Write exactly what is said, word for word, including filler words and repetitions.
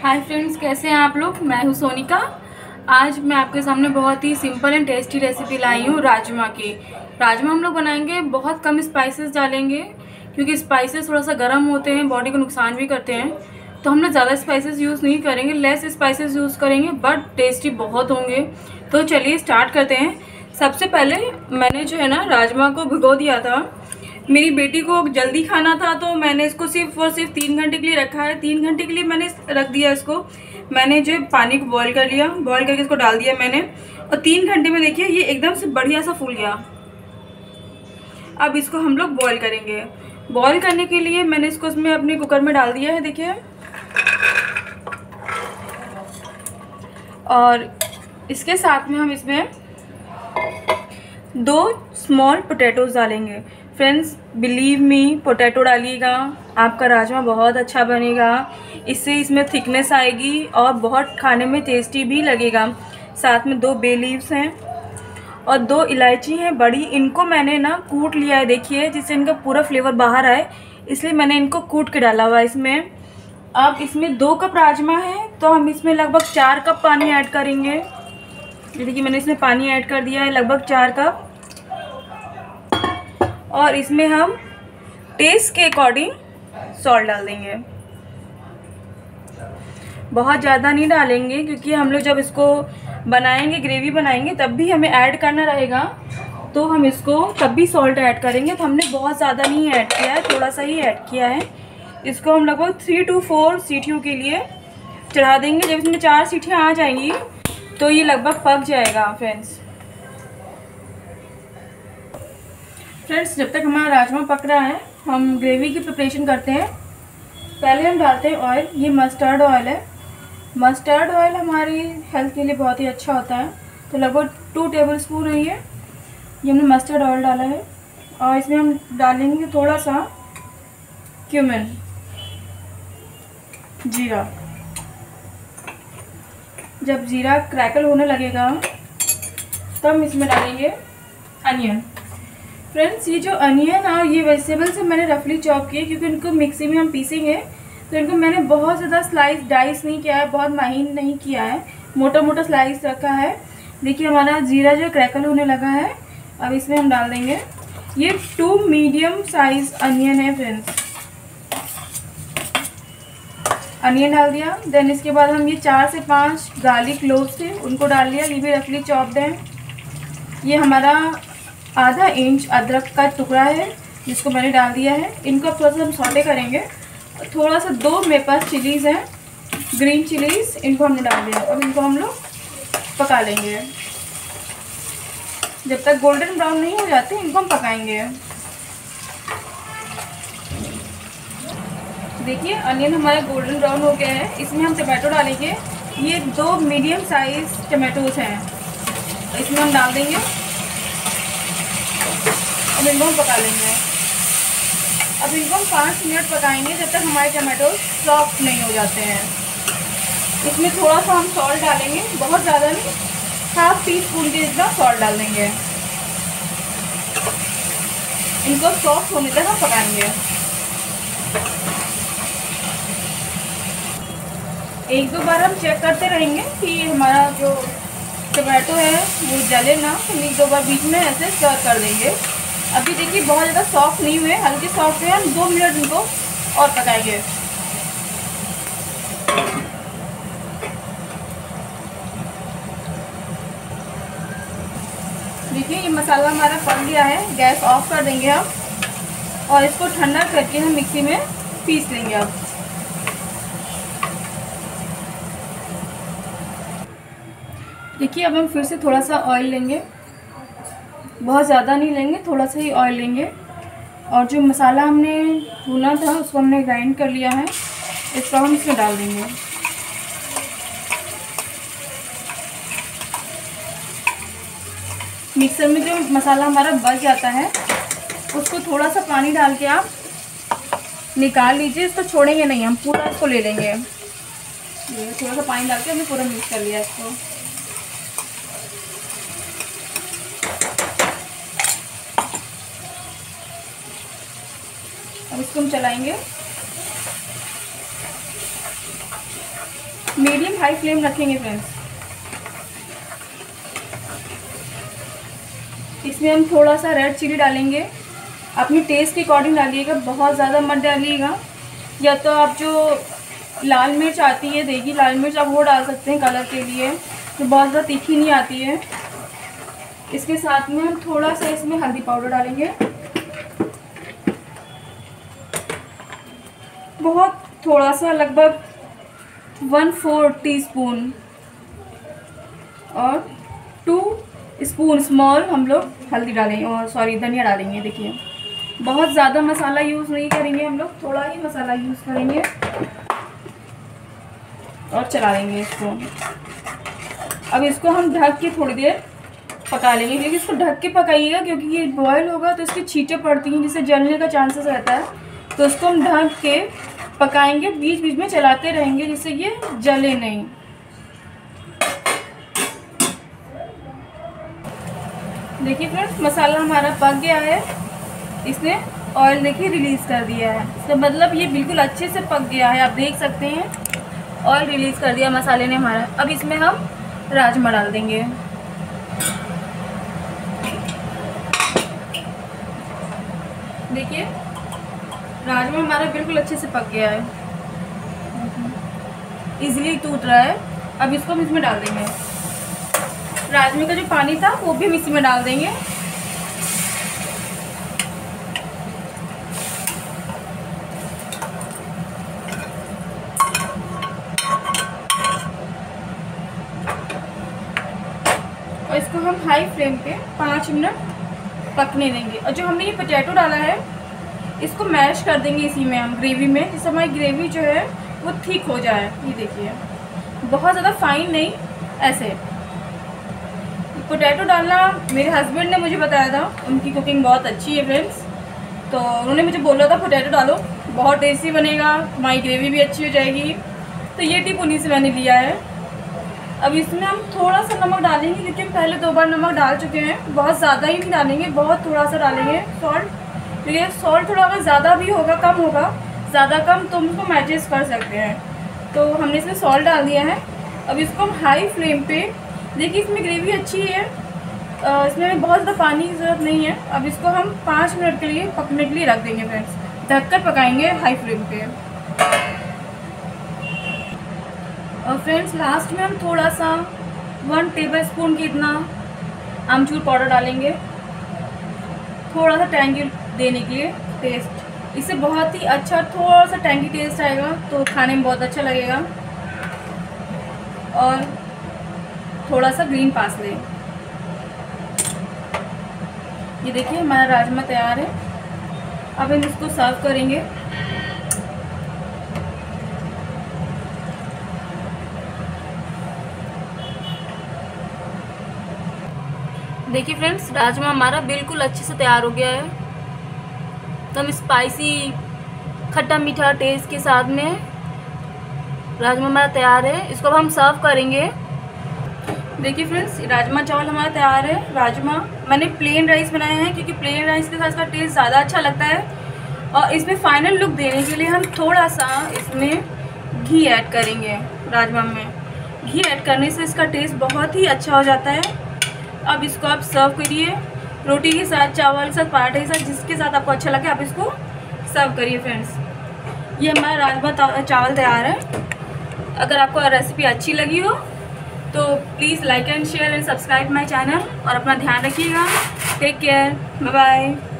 Hi friends, कैसे हैं आप लोग। मैं हूं सोनिका। आज मैं आपके सामने बहुत ही सिंपल एंड टेस्टी रेसिपी लाई हूं राजमा की। राजमा हम लोग बनाएंगे, बहुत कम स्पाइसेस डालेंगे क्योंकि स्पाइसेस थोड़ा सा गर्म होते हैं, बॉडी को नुकसान भी करते हैं। तो हम लोग ज़्यादा स्पाइसेस यूज़ नहीं करेंगे, लेस स्पाइसेस यूज़ करेंगे, बट टेस्टी बहुत होंगे। तो चलिए स्टार्ट करते हैं। सबसे पहले मैंने जो है ना राजमा को भिगो दिया था। मेरी बेटी को जल्दी खाना था तो मैंने इसको सिर्फ और सिर्फ तीन घंटे के लिए रखा है। तीन घंटे के लिए मैंने रख दिया इसको। मैंने जो पानी को बॉईल कर लिया, बॉईल करके इसको डाल दिया मैंने, और तीन घंटे में देखिए ये एकदम से बढ़िया सा फूल गया। अब इसको हम लोग बॉईल करेंगे। बॉईल करने के लिए मैंने इसको इसमें अपने कुकर में डाल दिया है, देखिए। और इसके साथ में हम इसमें दो स्मॉल पोटैटोज डालेंगे। फ्रेंड्स, बिलीव मी, पोटैटो डालिएगा, आपका राजमा बहुत अच्छा बनेगा। इससे इसमें थिकनेस आएगी और बहुत खाने में टेस्टी भी लगेगा। साथ में दो बे लीव्स हैं और दो इलायची हैं बड़ी। इनको मैंने ना कूट लिया है, देखिए, जिससे इनका पूरा फ्लेवर बाहर आए, इसलिए मैंने इनको कूट के डाला हुआ है इसमें। अब इसमें दो कप राजमा है तो हम इसमें लगभग चार कप पानी ऐड करेंगे। देखिए मैंने इसमें पानी ऐड कर दिया है, लगभग चार कप। और इसमें हम टेस्ट के अकॉर्डिंग सॉल्ट डाल देंगे। बहुत ज़्यादा नहीं डालेंगे क्योंकि हम लोग जब इसको बनाएंगे, ग्रेवी बनाएंगे, तब भी हमें ऐड करना रहेगा, तो हम इसको तब भी सॉल्ट ऐड करेंगे। तो हमने बहुत ज़्यादा नहीं ऐड किया है, थोड़ा सा ही ऐड किया है। इसको हम लगभग थ्री टू फोर सीटियों के लिए चढ़ा देंगे। जब इसमें चार सीटियाँ आ जाएंगी तो ये लगभग पक जाएगा। फ्रेंड्स फ्रेंड्स जब तक हमारा राजमा पक रहा है, हम ग्रेवी की प्रिपरेशन करते हैं। पहले हम डालते हैं ऑयल। ये मस्टर्ड ऑयल है। मस्टर्ड ऑयल हमारी हेल्थ के लिए बहुत ही अच्छा होता है, तो लगभग टू टेबल स्पून है ये ये हमने मस्टर्ड ऑयल डाला है। और इसमें हम डालेंगे थोड़ा सा क्यूमिन, जीरा। जब जीरा क्रैकल होने लगेगा तब हम इसमें डालेंगे अनियन। फ्रेंड्स, ये जो अनियन और ये वेजिटेबल्स है मैंने रफली चॉप किए क्योंकि इनको मिक्सी में हम पीसेंगे, तो इनको मैंने बहुत ज़्यादा स्लाइस डाइस नहीं किया है, बहुत महीन नहीं किया है, मोटा मोटा स्लाइस रखा है। देखिए हमारा जीरा जो क्रैकल होने लगा है। अब इसमें हम डाल देंगे, ये टू मीडियम साइज अनियन है। फ्रेंड्स, अनियन डाल दिया। देन इसके बाद हम ये चार से पाँच गार्लिक क्लोव्स थे, उनको डाल लिया, ये भी रफली चॉप्ड है। ये हमारा आधा इंच अदरक का टुकड़ा है जिसको मैंने डाल दिया है। इनको अब थोड़ा सा हम सौटे करेंगे। थोड़ा सा दो मेरे पास चिलीज़ हैं, ग्रीन चिलीज़, इनको हमने डाल दिया। अब इनको हम लोग पका लेंगे जब तक गोल्डन ब्राउन नहीं हो जाते, इनको हम पकाएंगे। देखिए अनियन हमारा गोल्डन ब्राउन हो गया है। इसमें हम टमाटो डालेंगे। ये दो मीडियम साइज टमाटोज हैं, इसमें हम डाल देंगे। अब इनको हम पका लेंगे। अब इनको हम पाँच मिनट पकाएंगे जब तक हमारे टमाटो सॉफ्ट नहीं हो जाते हैं। इसमें थोड़ा सा हम सॉल्ट डालेंगे, बहुत ज़्यादा नहीं, हाफ टी स्पून के जितना सॉल्ट डाल देंगे। इनको सॉफ्ट होने तक हम पकाएंगे। एक दो बार हम चेक करते रहेंगे कि हमारा जो टमाटो है वो जले ना, तो एक दो बार बीच में ऐसे स्टर कर देंगे। अभी देखिए बहुत ज़्यादा सॉफ्ट नहीं हुए, हल्के सॉफ्ट हुए। हम दो मिनट इनको और पकाएंगे। देखिए ये मसाला हमारा पक गया है। गैस ऑफ कर देंगे हम और इसको ठंडा करके हम मिक्सी में पीस लेंगे। अब देखिए अब हम फिर से थोड़ा सा ऑयल लेंगे, बहुत ज़्यादा नहीं लेंगे, थोड़ा सा ही ऑयल लेंगे। और जो मसाला हमने भुना था उसको हमने ग्राइंड कर लिया है, इसको हम इसमें डाल देंगे। मिक्सर में जो मसाला हमारा बच जाता है उसको थोड़ा सा पानी डाल के आप निकाल लीजिए। इसको छोड़ेंगे नहीं, हम पूरा इसको ले लेंगे। ये थोड़ा सा पानी डाल के हमने पूरा मिक्स कर लिया इसको। अब इसको हम चलाएंगे। मीडियम हाई फ्लेम रखेंगे फ्रेंड्स। इसमें हम थोड़ा सा रेड चिली डालेंगे, अपनी टेस्ट के अकॉर्डिंग डालिएगा, बहुत ज़्यादा मत डालिएगा। या तो आप जो लाल मिर्च आती है, देगी लाल मिर्च, आप वो डाल सकते हैं कलर के लिए, तो बहुत ज़्यादा तीखी नहीं आती है। इसके साथ में हम थोड़ा सा इसमें हल्दी पाउडर डालेंगे, बहुत थोड़ा सा, लगभग वन फोर टी स्पून, और टू स्पून स्मॉल हम लोग हल्दी डालेंगे, और सॉरी धनिया डालेंगे। देखिए बहुत ज़्यादा मसाला यूज़ नहीं करेंगे हम लोग, थोड़ा ही मसाला यूज़ करेंगे और चला लेंगे इसको। अब इसको हम ढक के थोड़ी देर पका लेंगे, क्योंकि इसको ढक के पकाइएगा, क्योंकि ये बॉयल होगा तो इसकी छींटें पड़ती हैं जिससे जलने का चांसेस रहता है। तो इसको हम ढक के पकाएंगे, बीच बीच में चलाते रहेंगे जिससे ये जले नहीं। देखिए फ्रेंड्स, मसाला हमारा पक गया है, इसने ऑयल देखिए रिलीज़ कर दिया है, तो मतलब ये बिल्कुल अच्छे से पक गया है। आप देख सकते हैं ऑयल रिलीज़ कर दिया मसाले ने हमारा। अब इसमें हम राजमा डाल देंगे। देखिए राजमा हमारा बिल्कुल अच्छे से पक गया है, इजीली टूट रहा है। अब इसको हम इसमें डाल देंगे, राजमे का जो पानी था वो भी हम इसी में डाल देंगे। और इसको हम हाई फ्लेम पे पाँच मिनट पकने देंगे। और जो हमने ये पोटैटो डाला है इसको मैश कर देंगे इसी में हम ग्रेवी में, जिससे हमारी ग्रेवी जो है वो थिक हो जाए। ये देखिए बहुत ज़्यादा फाइन नहीं, ऐसे। पोटैटो डालना मेरे हस्बैंड ने मुझे बताया था, उनकी कुकिंग बहुत अच्छी है फ्रेंड्स, तो उन्होंने मुझे बोला था पोटैटो डालो, बहुत टेस्टी बनेगा, हमारी ग्रेवी भी अच्छी हो जाएगी। तो ये टिप उन्हीं से मैंने लिया है। अब इसमें हम थोड़ा सा नमक डालेंगे, क्योंकि हम पहले दो बार नमक डाल चुके हैं, बहुत ज़्यादा ही नहीं डालेंगे, बहुत थोड़ा सा डालेंगे सॉल्ट, क्योंकि सॉल्ट थोड़ा अगर ज़्यादा भी होगा कम होगा, ज़्यादा कम तो हम उसको मैचेस कर सकते हैं। तो हमने इसमें सॉल्ट डाल दिया है। अब इसको हम हाई फ्लेम पे, देखिए इसमें ग्रेवी अच्छी है, इसमें बहुत ज़्यादा पानी की ज़रूरत नहीं है। अब इसको हम पाँच मिनट के लिए पकने के लिए रख देंगे फ्रेंड्स, ढककर पकाएंगे हाई फ्लेम पे। और फ्रेंड्स लास्ट में हम थोड़ा सा वन टेबल स्पून की इतना आमचूर पाउडर डालेंगे, थोड़ा सा टैंगी देने के लिए टेस्ट, इससे बहुत ही अच्छा थोड़ा सा टैंगी टेस्ट आएगा, तो खाने में बहुत अच्छा लगेगा। और थोड़ा सा ग्रीन पार्सले। ये देखिए हमारा राजमा तैयार है। अब हम इसको सर्व करेंगे। देखिए फ्रेंड्स, राजमा हमारा बिल्कुल अच्छे से तैयार हो गया है। तो हम स्पाइसी खट्टा मीठा टेस्ट के साथ में राजमा हमारा तैयार है। इसको अब हम सर्व करेंगे। देखिए फ्रेंड्स, राजमा चावल हमारा तैयार है। राजमा मैंने प्लेन राइस बनाए हैं, क्योंकि प्लेन राइस के साथ इसका टेस्ट ज़्यादा अच्छा लगता है। और इसमें फाइनल लुक देने के लिए हम थोड़ा सा इसमें घी ऐड करेंगे। राजमा में घी ऐड करने से इसका टेस्ट बहुत ही अच्छा हो जाता है। अब इसको आप सर्व करिए, रोटी के साथ, चावल के साथ, पराठे के साथ, जिसके साथ आपको अच्छा लगे आप इसको सर्व करिए फ्रेंड्स। ये हमारा राजमा चावल तैयार है। अगर आपको रेसिपी अच्छी लगी हो तो please like and share and subscribe my channel, और अपना ध्यान रखिएगा। Take care, bye bye.